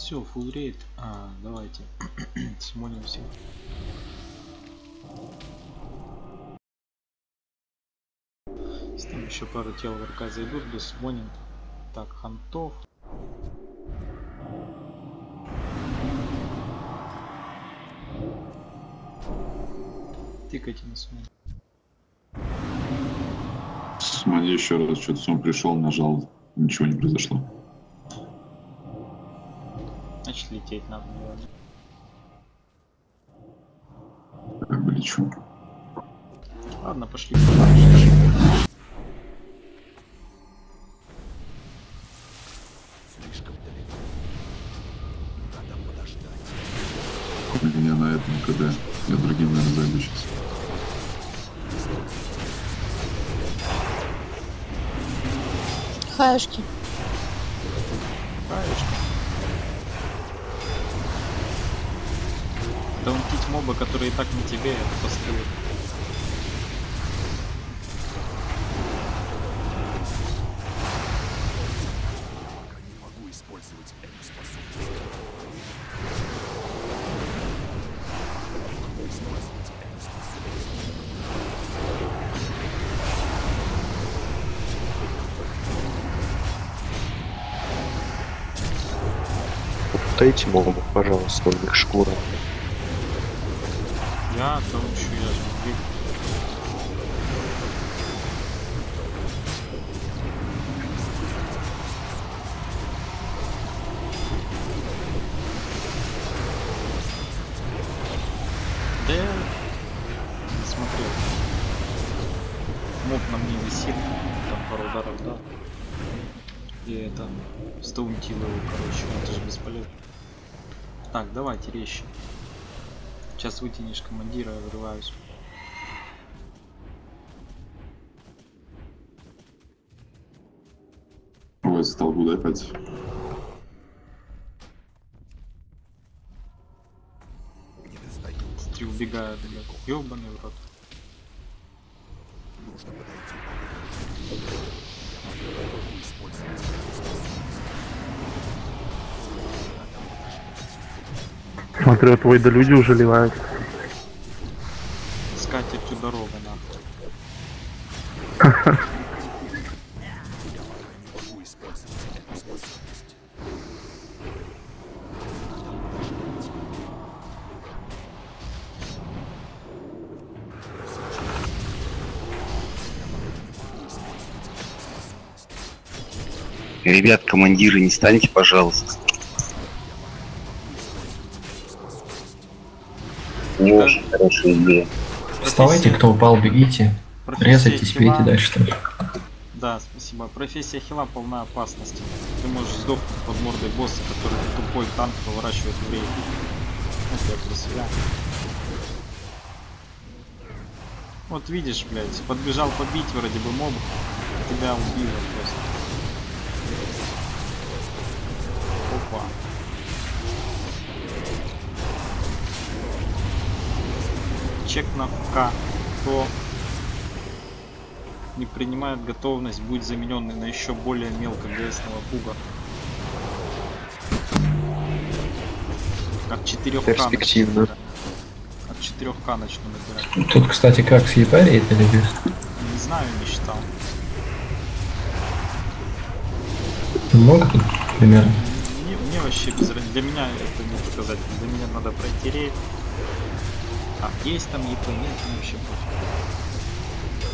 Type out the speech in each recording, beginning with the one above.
все, full рейд. Давайте смолимся. Если там еще пару тел в РК зайдут, досмоним. Так, хантов. Тыкайте на смон. Смотри еще раз, что-то он пришел, нажал, ничего не произошло. Значит, лететь надо, наверное. Как бы лечу. Ладно, пошли. Слишком далеко. Надо подождать. У меня на этом КД. Я другим, наверное, зайду сейчас. Хаешки. Хаешки. Даунтить моба, которые и так на тебе, это постылы. Пока не могу использовать эту способность. Дайте мобов, пожалуйста, у них шкура. Я даунчу, я же не видел. Да я не смотрел. Моб на мне висит, там пару ударов дал. И это стаунтил его, короче, это же бесполезно. Так, давайте резче. Сейчас вытянешь командира, я вырываюсь. Ой, стал буду опять. Не достаю. Смотри, убегают, блядь. Ёбаный в рот. Нужно подойти. Могу использовать эту способность. Смотрю, твой да люди уже ливают. С катертью дорога, нахуй. Я пока не могу использовать эту способность. Надо подождать. Ребят, командиры, не станьте, пожалуйста. Не очень хорошая идея. Вставайте, кто упал, бегите. Резайтесь, бейте дальше тоже. Да, спасибо. Профессия хила полна опасности. Ты можешь сдохнуть под мордой босса, который тупой танк поворачивает время. Это я про себя. Вот видишь, блядь, подбежал побить вроде бы моб, тебя убило просто. Опа. Чек на К. Кто не принимает готовность, будет замененный на еще более мелко ГСного пуга. От 4К Перспективно. От 4К начну набирать. Тут, кстати, как, с Епарией или без? Не знаю, не считал. Много тут примерно? Мне вообще без разницы. Для меня это не показатель. Для меня надо пройти рейд. А есть там ЕП, нет, не вообще против.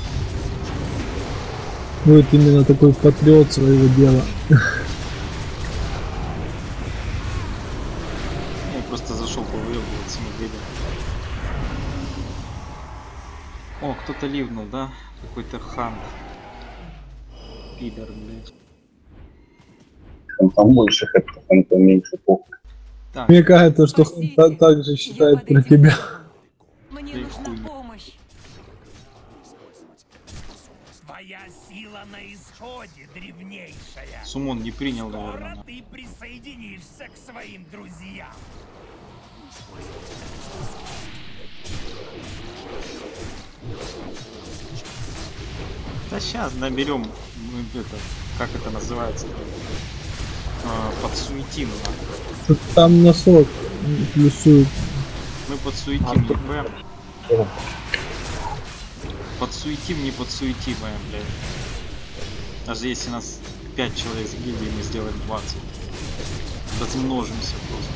Будет именно такой патриот своего дела. Я просто зашел повыебываться, не видел. О, кто-то ливнул, да? Какой-то хан. Пидор, блядь. Там больше хэптов, там меньше похуй. Так, Мне кажется, что он так же считает про тебя. Мне Да и нужна хуй. помощь. Твоя сила на исходе, древнейшая. Сумон не принял, Скоро наверное. ты присоединишься к своим друзьям. Да сейчас наберем, это, как это называется? Подсуетим, да. Там носок плюсует. Мы подсуетим ЕП. Подсуетим, не подсуетимое, блядь. Даже если нас 5 человек с гильдией, мы сделаем 20. Размножимся просто.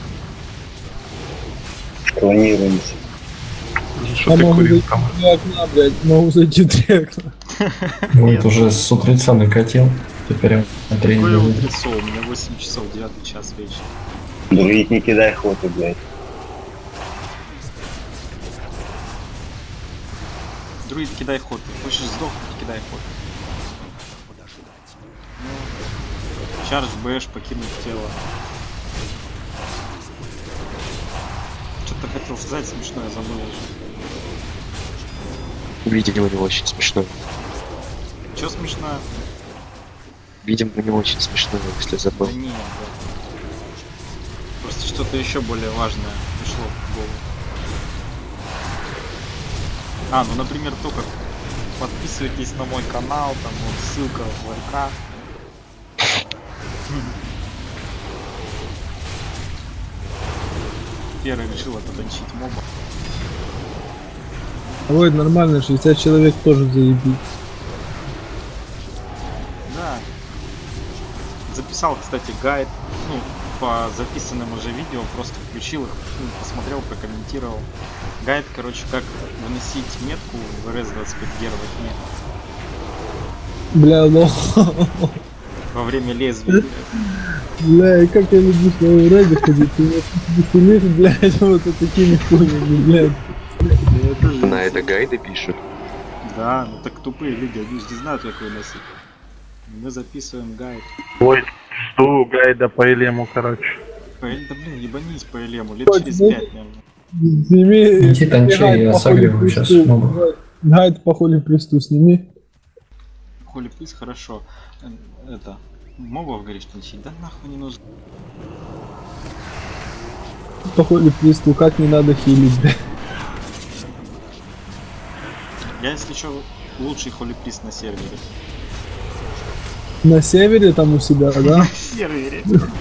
Клонируемся. Что ты могу курил зайти там? 3 окна, блядь, могу зайти 3 окна. Вот уже с утреца накатил. Теперь на 3 Какое недели. утрецо? У меня 8 часов, 9 час вечера. Друид, не кидай хоты, блядь. Друид, кидай ход. Хочешь сдохнуть, кидай ход. Чардж бэш, покинуть тело. Что-то хотел сказать смешное, забыл уже. Видимо, у него очень смешно. Чё смешное? Видимо, у него очень смешно, если забыл. Да не, да. Просто что-то еще более важное пришло в голову. Ну, например, то, как подписывайтесь на мой канал, там вот ссылка в ВК. Первый решила потанчить моба. Ой, нормально, 60 человек тоже заебись. Да. Записал, кстати, гайд. Ну, по записанным уже видео, просто включил их, посмотрел, прокомментировал. Гайд, короче, как выносить метку в RS-25 геров от Бля, ну. во время лезвия. Бля, и как я люблю свою ради ходить, ты меня веселишь, блядь, вот такими хуйнями, блядь. На это гайды пишут. Да, ну так тупые люди, они же не знают, как выносить. Мы записываем гайд. Ой, жду гайда по Элему, короче. Да блин, ебанись по Элему, лет Ой, через ну, 5, наверное. Сними. Иди танчей, я согреваю сейчас моба. Гайд по холи присту сними. Холи плиз, хорошо. Это, мобов, говоришь, танчить? Да нахуй не нужно. По холи присту, как не надо хилить, блядь. Я, если что, лучший холи плиз на сервере. На севере там у себя, да? На сервере.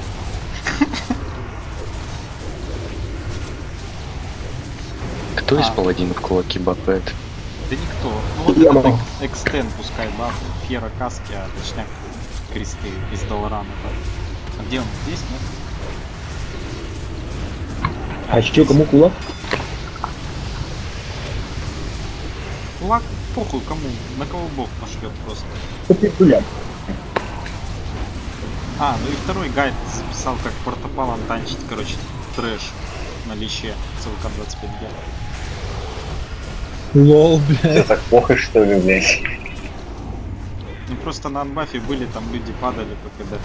Кто из паладинов кулаки бапает? Да никто. Ну вот этот экстен пускай баф, фера каски, а точняк кресты из Долорана. А где он? Здесь, нет? А чё, кому кулак? Кулак, похуй кому, на кого бог пошлет просто. Попикулят. Ну и второй гайд записал, как портопалом танчить, короче, трэш на лище ЦВК 25 г. Лол, Что, блядь. так плохо, что ли, блядь? Ну просто на анбафе были, там люди падали по КД.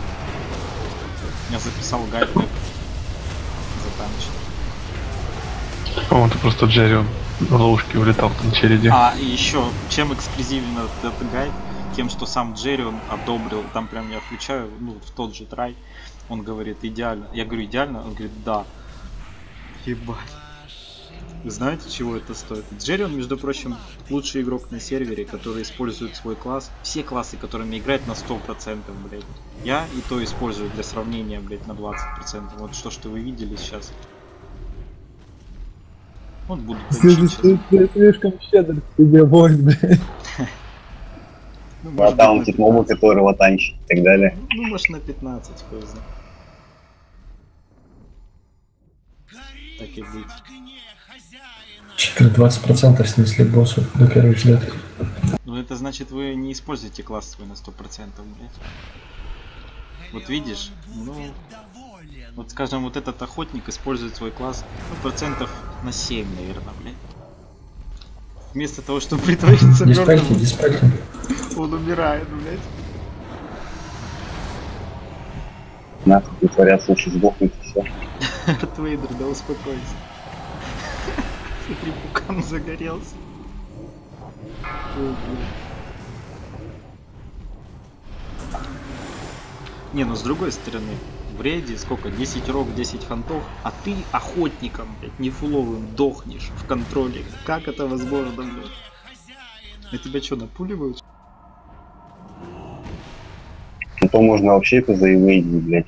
Я записал гайд, как затанчить. По-моему, это просто Джерри, он в ловушке улетал в том череде. И еще, чем эксклюзивен этот гайд, тем, что сам Джерри он одобрил, там прям я включаю, ну, в тот же трай, он говорит, идеально. Я говорю, идеально? Он говорит, да. Ебать. Вы знаете, чего это стоит? Джерри, он, между прочим, лучший игрок на сервере, который использует свой класс. Все классы, которыми играет на 100%, блядь. Я и то использую для сравнения, блядь, на 20%. Вот что вы видели сейчас. Вот буду танчить сейчас. Ты слишком щедр к тебе, бой, блядь. Ну, А может там быть, типа на мобы, 15. которого танчит и так далее. Ну, может, на 15, хуй знает. Так и быть. 20% снесли боссов до первых взгляд. Ну, это значит, вы не используете класс свой на 100%, блядь. Вот видишь, ну... Вот, скажем, вот этот охотник использует свой класс, ну, процентов на 7, наверное, блядь. Вместо того, чтобы притвориться Диспельте, мертвым, диспельте. он умирает, блядь. Нахуй притворяться, лучше сдохнуть и все. Дарт Вейдер, да успокойся. Смотри, пукан загорелся. Ой, блядь. Не, ну с другой стороны, в рейде сколько? 10 рог, 10 фантов, а ты охотником, блядь, не фуловым дохнешь в контроле. Как это возможно, блядь? А тебя что, напуливают? А то можно вообще позаимеить, блядь.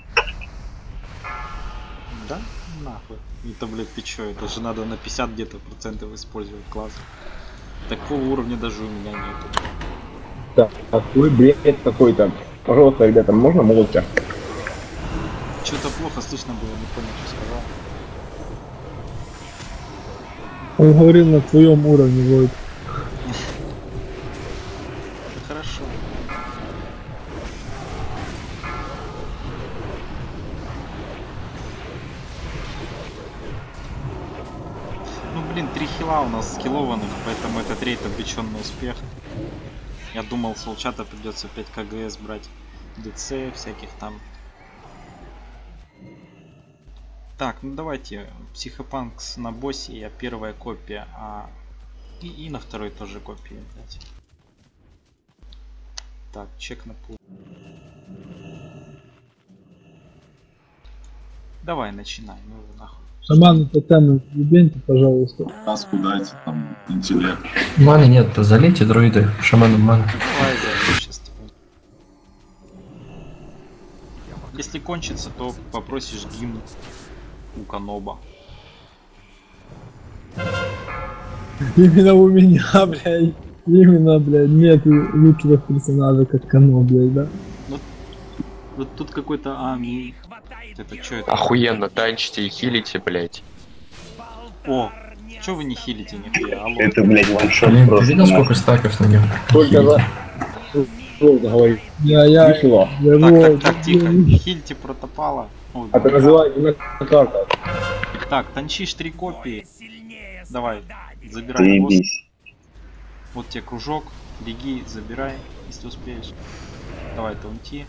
Да? Нахуй. Это, блядь, ты чё? Это же надо на 50 где-то процентов использовать класс. Такого уровня даже у меня нету. Да, такой бред какой-то. Пожалуйста, ребята, можно молча? Что-то плохо слышно было, не понял, что сказал. Он говорил на твоем уровне, Войт. Хорошо. Ну блин, 3 хила у нас скиллованных, поэтому этот рейд обречен на успех. Я думал, с волчата придется 5 КГС брать, ДЦ всяких там. Так, ну давайте, психопанкс на боссе, я первая копия, и на второй тоже копии, блядь. Так, чек на пул. Давай, начинай, ну его нахуй. Шаманы тотемы ебеньте, пожалуйста. Каску дайте, там, интеллект. Маны нет, залейте дроиды, шаманом маны. Давай, зайду сейчас. Если кончится, то попросишь гимн у Каноба. Именно у меня, блядь. Именно, блядь, нет лучшего персонажа, как Кано, блядь, да? Вот тут какой-то это что это? Охуенно, танчите и хилите, блять. О, чё вы не хилите нихуя? Алло. Это, блядь, ваншот Блин, ты просто. видел, сколько стаков на нем? Только за... говорит. Я Так, тихо. Хильте протопала. Ой, это называется именно карта. Так, танчишь 3 копии. Давай, забирай босс. Заебись. Вот тебе кружок. Беги, забирай, если успеешь. Давай, таунти.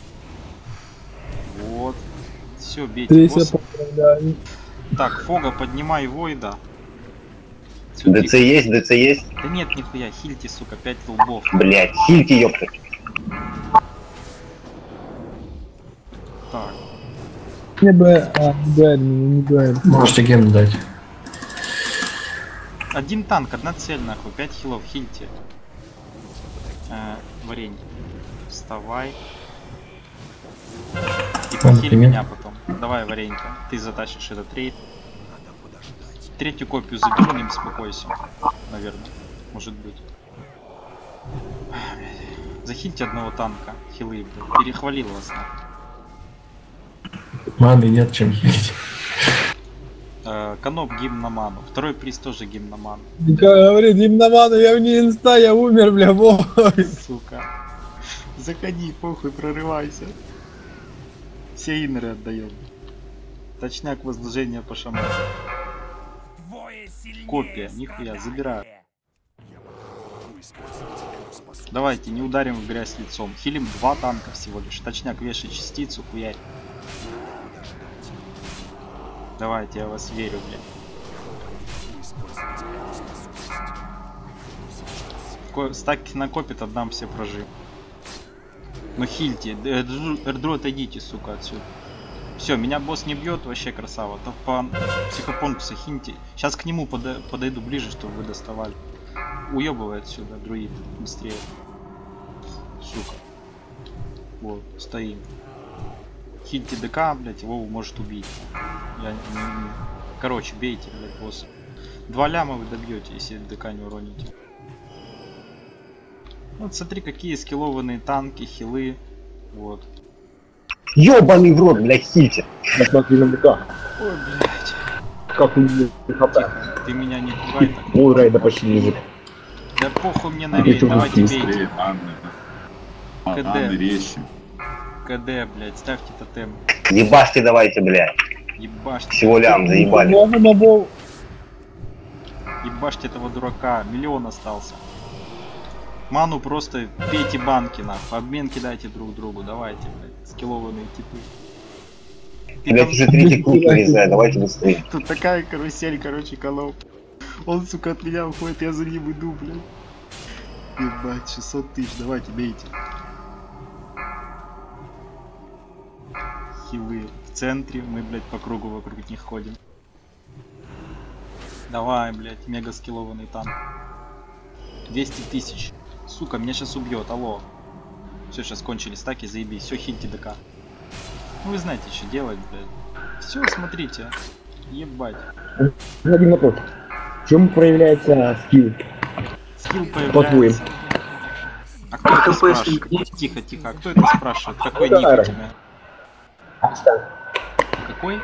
Вот. Все, бейте босса. Так, Фога, поднимай Войда. ДЦ есть, ДЦ есть? Да нет, нихуя, хильте, сука, 5 лбов. Блять, хильте, ёпта. Так. Не дуэль. Можете гем дать. Один танк, одна цель, нахуй, 5 хилов, хильте. Варенье. Вставай. И похиль меня потом. Давай, Варенька, ты затащишь этот рейд. Третью копию заберу, не беспокойся. Наверное, может быть. Захильте одного танка, хилы, блядь. Перехвалил вас, нахуй. Маны нет, чем хилить. Каноп гимн на ману. Второй приз тоже гимн на ману. Говорит, гимноману, я вне инста, я умер, бля, Войт. Сука. Заходи, похуй, прорывайся. Все инеры отдаем. Точняк возложения по шаману. Копия, нихуя, забираю. Давайте, не ударим в грязь лицом. Хилим 2 танка всего лишь. Точняк, вешай частицу, хуярь. Давайте, я вас верю, блядь. Стаки накопит, отдам все прожи. Но хильте, эрдру отойдите, сука, отсюда. Все, меня босс не бьет, вообще красава. Топан, психопонкуса хиньте. Сейчас к нему подойду ближе, чтобы вы доставали. Уебывай отсюда, друид, быстрее. Сука. Вот, стоим. Хильте ДК, блять, его может убить. Короче, бейте, блять, босс. 2 ляма вы добьете, если ДК не уроните. Вот смотри, какие скиллованные танки, хилы. Вот. Ёбаный в рот, блядь, хильте. Посмотри на ДК. Ой, блядь. Как у меня хп. Ты меня не пугай так. Ой, рейда почти лежит. Да похуй мне на рейд, давайте бейте. Быстрее, Анны резче. КД, блядь, ставьте тотем. Ебашьте давайте, блядь. Ебашьте. Всего лям, заебали. Ебашьте этого дурака. 1 000 000 остался. Ману просто пейте банки, нахуй. Обмен кидайте друг другу. Давайте, блядь. Скиллованные типы. Блядь, уже 3-й круг нарезаю, давайте быстрее. Тут такая карусель, короче, Каноп. Он, сука, от меня уходит, я за ним иду, блядь. Ебать, 600 000, давайте, бейте. Хилы в центре, мы, блядь, по кругу вокруг них ходим. Давай, блядь, мега скиллованный танк. 200 000. Сука, меня сейчас убьет, алло. Все, сейчас кончили стаки, заебись. Все, хильте ДК. Ну вы знаете, что делать, блядь. Все, смотрите. Ебать. Один вопрос. В чем проявляется скилл? Скилл По-твоему. появляется. А кто это спрашивает? Тихо, тихо. А кто это спрашивает? Какой ник у тебя? Какой?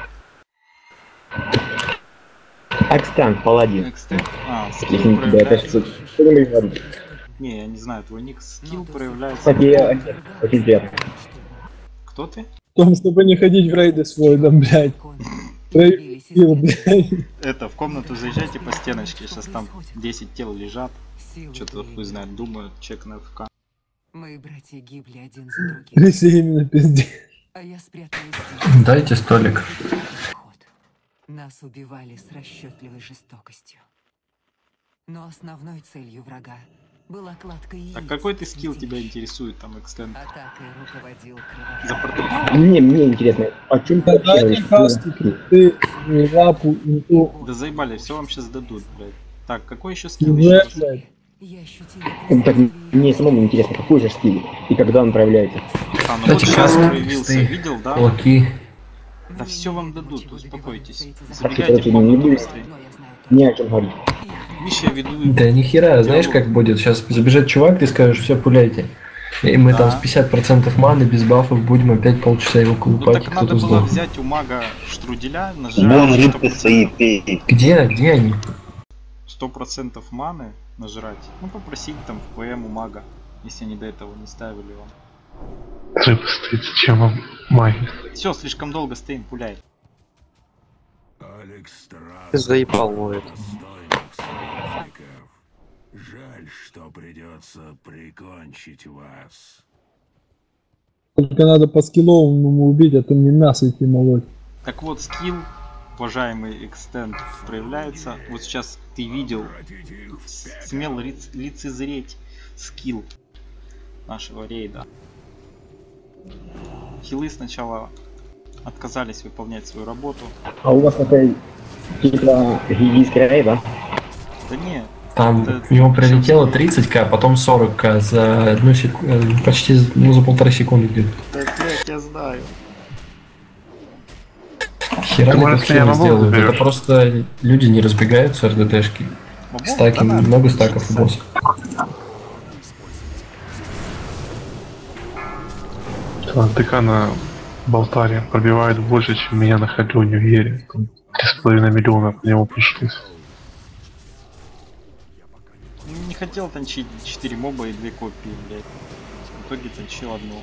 Экстант, паладин. Экстент. А, Если скилл не тебя, это проявляется. что-нибудь говорит. Не, я не знаю твой ник. Скилл проявляется. Кстати, очень приятно. Кто ты? В том, чтобы не ходить в рейды с Войдом, блядь. Проявил, блядь. Это, в комнату заезжайте по стеночке. Сейчас там 10 тел лежат. Что-то хуй знает, думают, чек на ФК. Мои братья гибли один за другим, Если именно пиздец. а я спряталась здесь. Дайте столик. Ход. Нас убивали с расчетливой жестокостью. Но основной целью врага была кладка яиц. Так какой ты скилл среди тебя них. интересует там, экстенд? Атакой руководил За кровожадный. портал? Мне интересно, о чем ты Дайте кастики, ты, лапу, инту. Да заебали, все вам сейчас дадут, блядь. Так, какой еще скилл Уже, еще? блядь. Я ощутила Так, присутствие мне самому интересно, какой же скилл и когда он проявляется. А, ну вот Дайте сейчас каску, появился, листы, видел, да? кулаки. Да все вам дадут, успокойтесь. короче, Забегайте в не комнату буду. быстрее. Но я знаю Не о чем говорить. Миша, я веду... Да нихера, знаешь как будет? Сейчас забежит чувак, ты скажешь, все, пуляйте. И мы там Да. с 50% маны без бафов будем опять полчаса его Ну колупать, так и надо кто-то было сдох. взять у мага штруделя, Вон нажрать рыбка стоит, пей. Где они? 100% маны нажрать. Ну попросить там в ПМ у мага, если они до этого не ставили вам. Рыба стоит, зачем вам маги? Все, слишком долго стоим, пуляй. Алекс Страс. Ты заебал мой это. Достойных союзников. Жаль, что придется прикончить вас. Только надо по скилловому убить, а то мне мясо идти молоть. Так вот, скилл, уважаемый экстенд, проявляется. Вот сейчас ты видел, смел лицезреть скилл нашего рейда. Хилы сначала отказались выполнять свою работу. А у вас такой типа гильдийский рейд, да? Да не, Там это у него прилетело 30к, потом 40к за одну секунду, почти за 1,5 секунды где-то. так, блядь, я знаю. Хера Ты, ли может, как меня хилы на бомбу сделают? Это берешь? просто люди не разбегаются РДТшки. Бабок, Стаки, да, надо много стаков у учиться. босса. ТК на Болтаре пробивает больше, чем меня на Халюне в Ере. 3,5 миллиона по нему пришлись. Не хотел танчить 4 моба и 2 копии, блядь. В итоге танчил одну.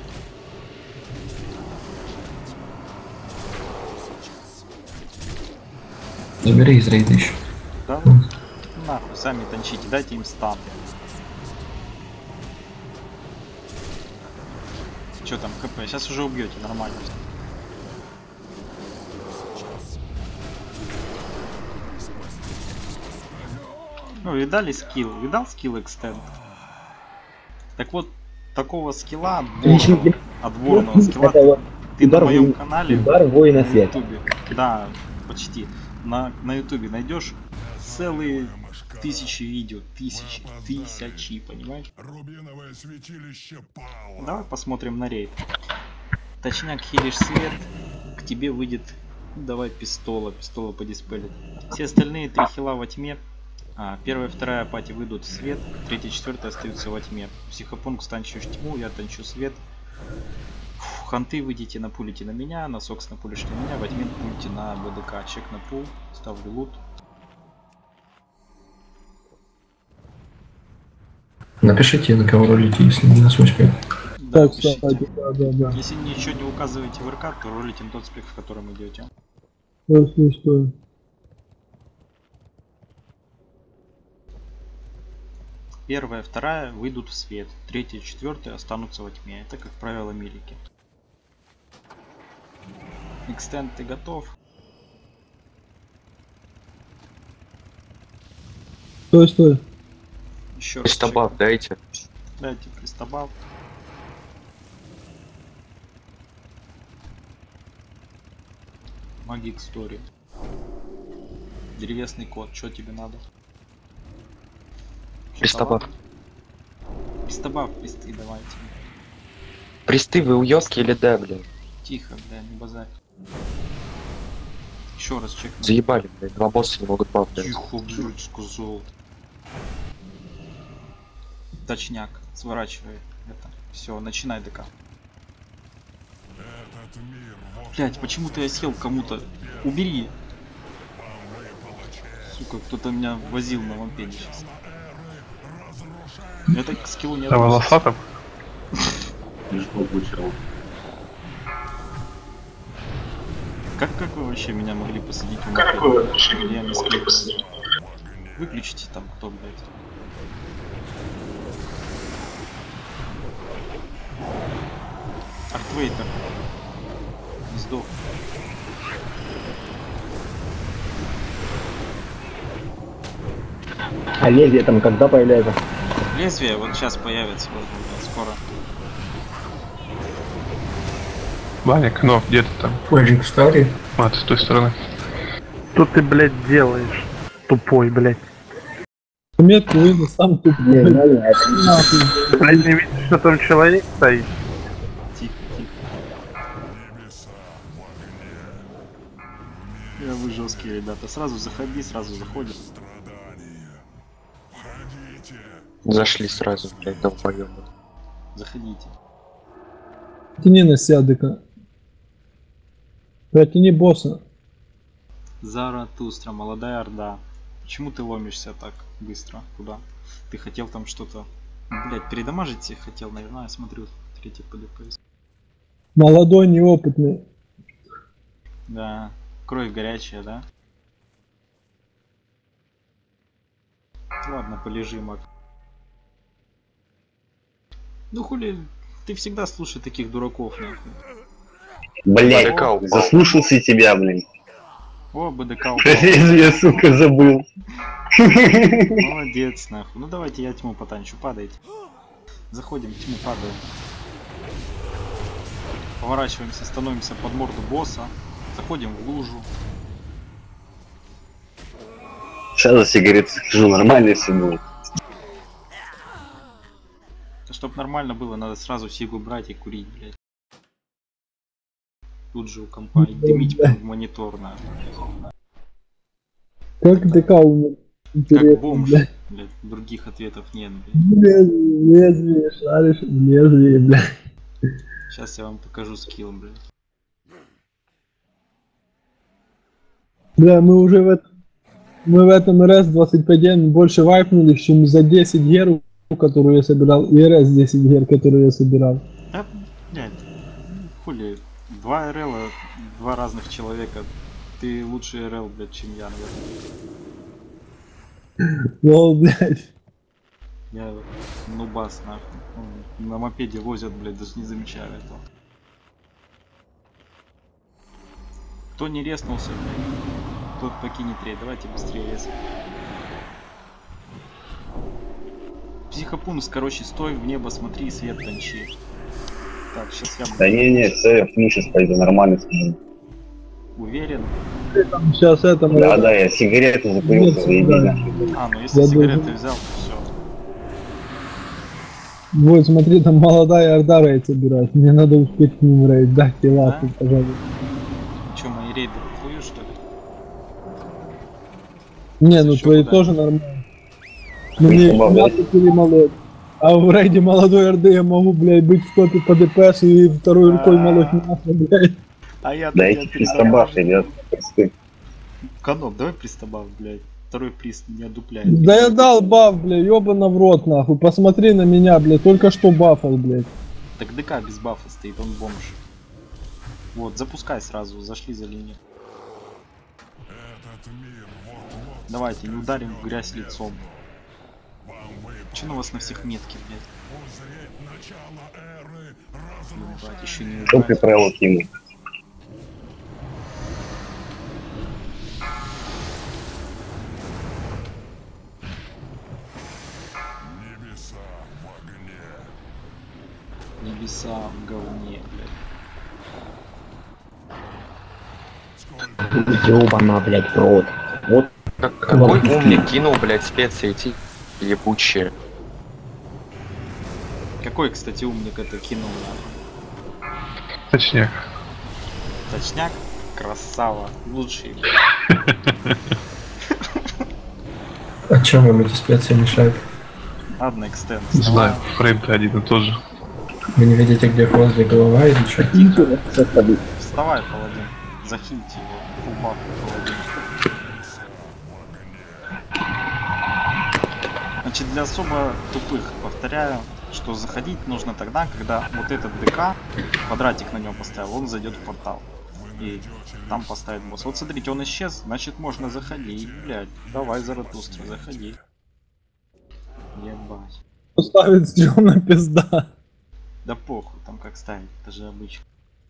Забери из рейда еще. Да? Нахуй, сами танчите, дайте им стан. Че там, КП? Сейчас уже убьете, нормально. Ну, видали скилл? Видал скилл экстенд? Так вот, такого скилла отборного скилла Это вот ты на удар моем воин- канале удар воина на света. ютубе, да, почти, на ютубе найдешь целые тысячи видео, тысячи, понимаешь? Рубиновое святилище пало. Давай посмотрим на рейд. Точняк, хилишь свет, к тебе выйдет, ну, давай пистола по диспелю. Все остальные 3 хила во тьме. Первая и вторая пати выйдут в свет, третья и четвертая остаются во тьме. Психопункт танчишь тьму, я танчу свет. Фу, ханты выйдите, напулите на меня, на сокс напулишь на меня, во тьме напулите на БДК. Чек на пул, ставлю лут. Напишите, на кого ролите, если не на свой спек. Да, Так, пишите. кстати, да. Если ничего не указываете в РК, то ролите на тот спек, в котором идете. Что? Первая, вторая выйдут в свет, третья и четвертая останутся во тьме. Это, как правило, милики. Экстенд, ты готов? Стой. Еще раз. Стабав дайте. Дайте пристабав. Магик Story. Древесный код, что тебе надо? Пристабав. Пристабав, присты давайте. Присты, вы уёбки или да, блин? Тихо, бля, не базарь. Еще раз чек. Заебали, блядь, два босса не могут баф дать. Тихо, блядь, сказал. Точняк, сворачивай это. Все, начинай ДК. Блять, почему-то я сел кому-то. Убери. Сука, кто-то меня возил на мопеде сейчас. Я так к скиллу не Да, волосатым? Как вы вообще меня могли посадить в мопед? Как вы вообще меня могли посадить? Выключите там, кто, блядь. Артвейтер. Не сдох. А лезвие там когда появляется? Лезвие вот сейчас появится, вот, скоро. Ваник, ну, где ты там? Поединг старый. А, ты с той стороны. Что ты, блядь, делаешь? Тупой, блядь. Метку видно, сам тупой. Блядь, не видишь, что там человек стоит? Тихо, тихо. Я вы жесткие, ребята. Сразу заходи, сразу заходи. Зашли сразу, блядь, долбоёбы. Заходите. Тяни на себя, ДК. Протяни босса. Заратустра, молодая орда. Почему ты ломишься так быстро? Куда? Ты хотел там что-то... Блять, передамажить всех хотел, наверное, я смотрю. Третий ПДПС. Молодой, неопытный. Да. Кровь горячая, да? Ладно, полежи, маг. Ну хули, ты всегда слушай таких дураков, нахуй. Блять, заслушался тебя, блин. О, БДК упал. Я, сука, забыл. Молодец, нахуй. Ну давайте я тьму потанчу, падайте. Заходим, тьму падаем. Поворачиваемся, становимся под морду босса. Заходим в лужу. Сейчас за сигарет схожу, нормально все будет. Чтоб нормально было, надо сразу сигу брать и курить, блядь. Тут же у компа и дымить в монитор, нахуй. Как ДК умер? Как бомж, блядь, других ответов нет, блядь. Лезвие, шаришь, лезвие, блядь. Сейчас я вам покажу скилл, блядь. Бля, мы уже в этом РС-25 больше вайпнули, чем за 10 гер, которую я собирал, и РС-10 гер, которую я собирал. Да, блядь, хули, 2 РЛ, 2 разных человека. Ты лучший РЛ, блядь, чем я, наверное. Лол, блядь. Я нубас, нахуй. На мопеде возят, блядь, даже не замечаю этого. Кто не резнулся, блядь, тот покинет рейд. Давайте быстрее резать. Психопункс, короче, стой в небо, смотри, свет танчи. Так, сейчас я... Да не, все, я вниз сейчас пойду, нормально скажу. Уверен? Сейчас это... Да, я сигарету закурил, заебись. А, ну если сигареты взял, то все. Вот, смотри, там молодая орда рейд собирает. Мне надо успеть к ним рейд. Дайте лапу, пожалуйста. Че, мои рейды хуют, что ли? Не, ну твои тоже нормально. Мне мясо перемолоть. А в рейде молодой орды я могу, блядь, быть в топе по ДПС и второй рукой молоть мясо, блядь. А я... Да эти пристабав, ребят. Каноп, давай пристабав, блядь. Второй приз не одупляет. Да я дал баф, блядь, ёбана в рот, нахуй. Посмотри на меня, блядь, только что бафал, блядь. Так ДК без бафа стоит, он бомж. Вот, запускай сразу, зашли за линию. Давайте, не ударим в грязь лицом. Че на вас на всех метки, блядь? Ебать, еще не Что ты правил кинул? Небеса в говне, блядь. Ёбана, блядь, в рот. Вот. Какой умник кинул, блядь, специи эти ебучие. Какой, кстати, умник это кинул, нахуй? Точняк. Точняк? Красава. Лучший. А чем вам эти специи мешают? Ладно, экстенд. Не знаю, фрейм-то один и тот же. Вы не видите, где хвост, где голова или что? Вставай, паладин. Захильте его. Фулбаф, паладин. Значит, для особо тупых повторяю, что заходить нужно тогда, когда вот этот ДК, квадратик на нем поставил, он зайдет в портал. И там поставит босс. Вот смотрите, он исчез, значит можно заходить, блядь. Давай, Заратустра, заходи. Ебать. Ставит стрёмно пизда. Да похуй, там как ставить, это же обычно.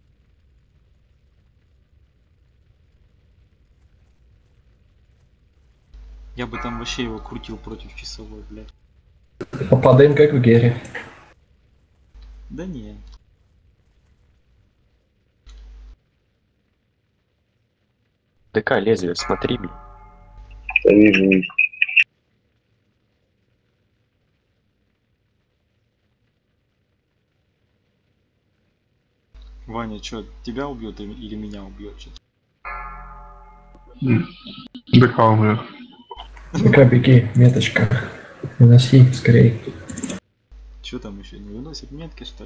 Я бы там вообще его крутил против часовой, блядь. Попадаем как в Гере. Да не. ДК лезвие, смотри, блин. Я вижу. Ваня, чё, тебя убьет или меня убьет? ДК умрет. ДК, беги, меточка. Выноси, скорей. Чё там еще не выносит метки, что ли?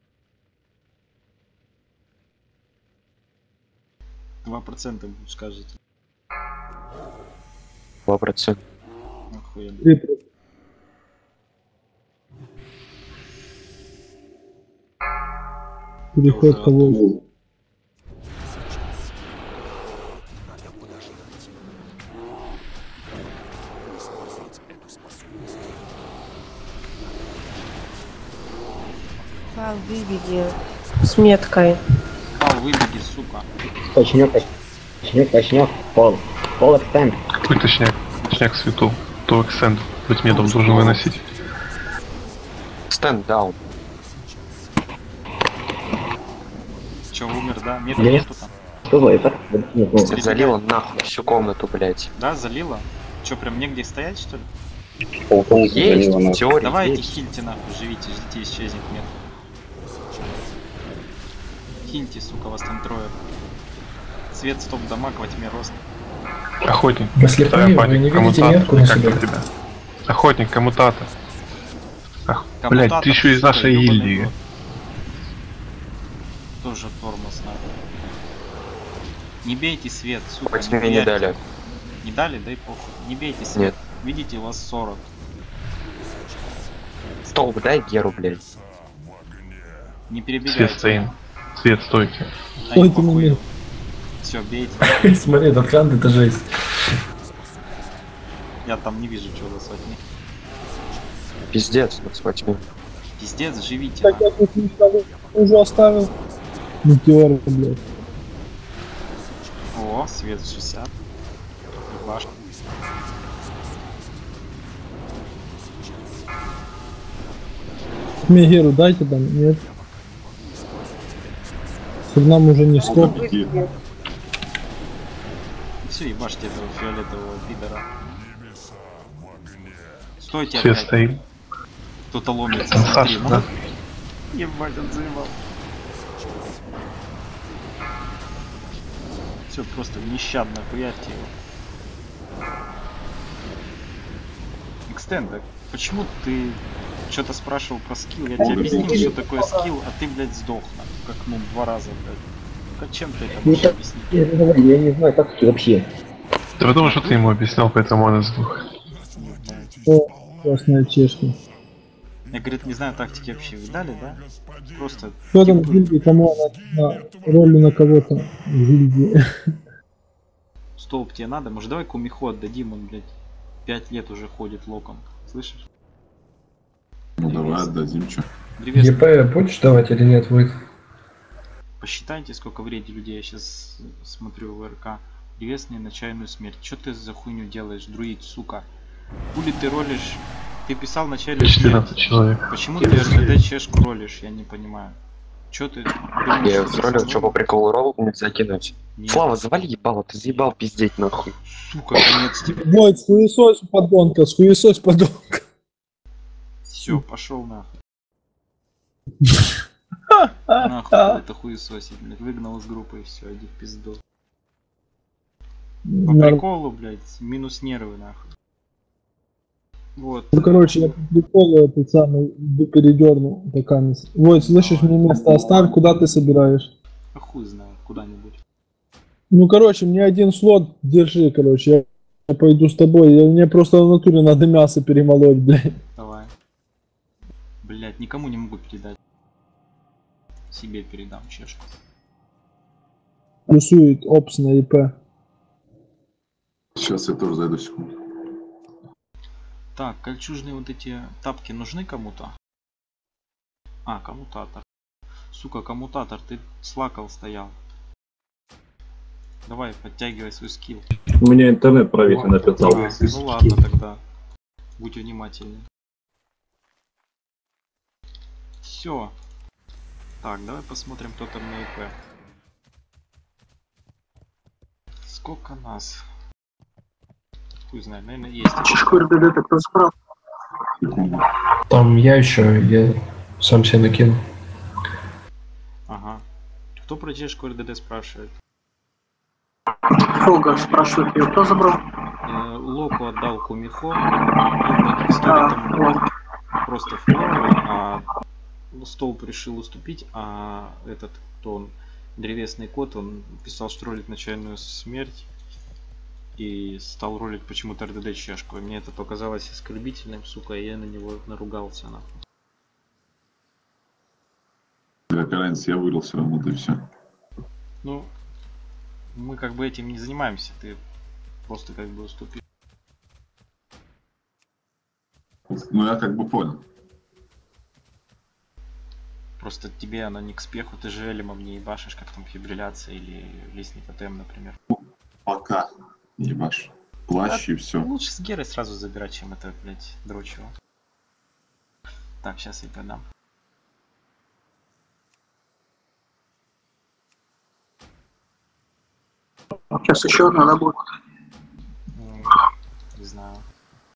2% скажете. 2%. Охуенно. Переход кого? Надо подождать. Использовать эту способность. Пал, выведи с меткой. Пал, выбеги, сука. Точнёк, пол. Пол экстенд. Какой точняк? Точняк свету. То эксцент. Быть медом должен выносить. Stand down. Чё, умер, да? Меток Нет. нету там? Что за это? Залило нахуй всю комнату, блять. Да, залило? Чё, прям негде стоять, что ли? Полковник Есть, залила в нас. теории Давайте есть. хильте нахуй, живите, ждите, исчезнет метод. Хильте, сука, вас там трое. Свет, стоп, дамаг, во тьме рост. Охотник. Вы слепые, вы не видите метку на Как себе? там тебя? Охотник, коммутатор. Ах, блядь, Коммутатор, ты еще из сука, нашей ёбаный гильдии. рот. Тоже тормоз надо. Не бейте свет, сука. Хоть мне не хуярьте. дали. Не дали, дай похуй. Не бейте свет. Нет. Видите, у вас 40. Столб, дай Геру, блядь. Не Свет перебегайте. стоим. Свет, стойте. Стойте на месте. Все, бейте. Смотри, этот хант, это жесть. Я там не вижу, чего вас возьми. Пиздец, вот с восьми. Пиздец, живите. Так я тут уже оставил. Метеоры, блядь. О, свет 60. Башка. Мегеру дайте там, нет? Чтобы нам уже не стоп. Все, ебашьте этого фиолетового пидора. Стойте Свет опять. стоим. Кто-то ломится, Саша, смотри, ну. да? Ебать, он заебал. Все, просто нещадно хуярьте его. Экстенд, а почему ты что-то спрашивал про скилл? Я тебе объяснил, что такое скилл, а ты, блядь, сдох, как, ну, 2 раза, блядь. Как чем ты это можешь объяснить? Я не знаю, как это вообще. Да потому что ты ему объяснял, поэтому он из двух. О, красная чешка. Я, говорит, не знаю, тактики вообще видали, да? Просто... Кто там в гильдии, кому она на роли на кого-то в гильдии? Столб тебе надо? Может, давай Кумиху отдадим, он, блядь, 5 лет уже ходит локом. Слышишь? Ну давай отдадим, чё. Древесный. ЕП будешь давать или нет, будет? Посчитайте, сколько в рейде людей. Я сейчас смотрю в РК. Древесный на чайную смерть. Чё ты за хуйню делаешь, друид, сука? Хули ты ролишь? Ты писал на чайную 14 смерть. человек. Почему ты РЖД чешку ролишь? Я не понимаю. Чё ты? думаешь, Я что ты ролил, собой? что по приколу ролл нельзя кинуть. Нет. Слава, завали ебало, ты заебал пиздеть нахуй. Сука, конец тебе. Войт, схуесось, подонка, схуесось, подонка. Все, пошел нахуй. Нахуй это хуесосить, блядь. Выгнал из группы и все, иди в пизду. По приколу, блядь, минус нервы, нахуй. Вот. Ну, короче, я по приколу этот самый передернул пока. Вот, слышишь, мне место оставь, куда ты собираешь? А хуй знает, куда-нибудь. Ну, короче, мне один слот держи, короче, я пойду с тобой. Мне просто в натуре надо мясо перемолоть, блядь. Давай. Блядь, никому не могу передать. Себе передам, чешку. Плюсует опс на ИП. Сейчас я тоже зайду секунду. Так, кольчужные вот эти тапки нужны кому-то? А, коммутатор. Сука, коммутатор, ты слакал стоял. Давай, подтягивай свой скилл. У меня интернет провис, написал. Ну ладно тогда. Будь внимательнее. Все. Так, давай посмотрим, кто там на ИП. Сколько нас? Хуй знает, наверное, есть. РДД так кто справа? Там я еще, я сам себе накину. Ага. Кто про чешку РДД спрашивает? Фога спрашивает, ее кто забрал? Локу отдал Кумихо. Там просто флоры, а Столб решил уступить, а этот, кто он, древесный кот, он писал, что ролит начальную смерть и стал ролить почему-то РДД чешку. И мне это показалось оскорбительным, сука, и я на него наругался, нахуй. Какая разница, я вырыл все равно, да и все. Ну, мы как бы этим не занимаемся, ты просто как бы уступил. Ну я как бы понял. Просто тебе оно не к спеху, ты же элемом не ебашишь, как там фибрилляция или лестный тотем, например. Пока ебашь. Плащ и все. Лучше с Герой сразу забирать, чем это, блядь, дрочево. Так, сейчас я подам. Сейчас еще одна работа.